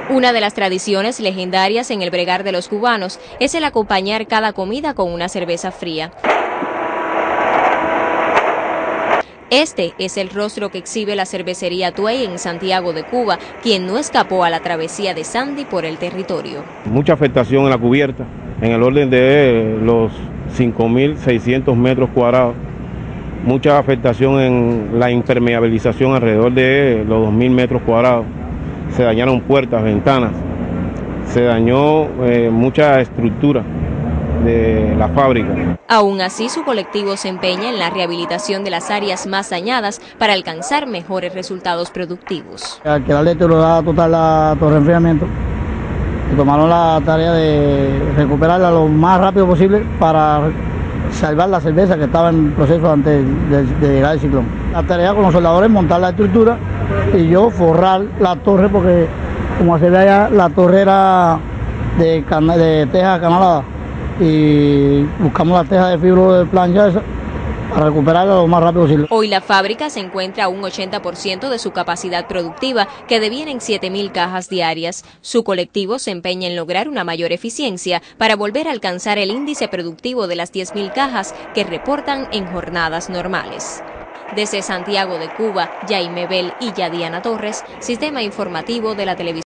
Una de las tradiciones legendarias en el bregar de los cubanos es el acompañar cada comida con una cerveza fría. Este es el rostro que exhibe la cervecería Tuey en Santiago de Cuba, quien no escapó a la travesía de Sandy por el territorio. Mucha afectación en la cubierta, en el orden de los 5.600 metros cuadrados. Mucha afectación en la impermeabilización alrededor de los 2.000 metros cuadrados. Se dañaron puertas, ventanas, se dañó mucha estructura de la fábrica. Aún así, su colectivo se empeña en la rehabilitación de las áreas más dañadas para alcanzar mejores resultados productivos. Al quedar deteriorada total la torre de enfriamiento, tomaron la tarea de recuperarla lo más rápido posible para salvar la cerveza que estaba en proceso antes de llegar el ciclón. La tarea con los soldadores es montar la estructura y yo forrar la torre, porque como se ve allá, la torre era de teja acanalada y buscamos la teja de fibro de plancha esa para recuperarla lo más rápido posible. Hoy la fábrica se encuentra a un 80% de su capacidad productiva, que deviene en 7.000 cajas diarias. Su colectivo se empeña en lograr una mayor eficiencia para volver a alcanzar el índice productivo de las 10.000 cajas que reportan en jornadas normales. Desde Santiago de Cuba, Jaime Bell y Yadiana Torres, Sistema Informativo de la Televisión.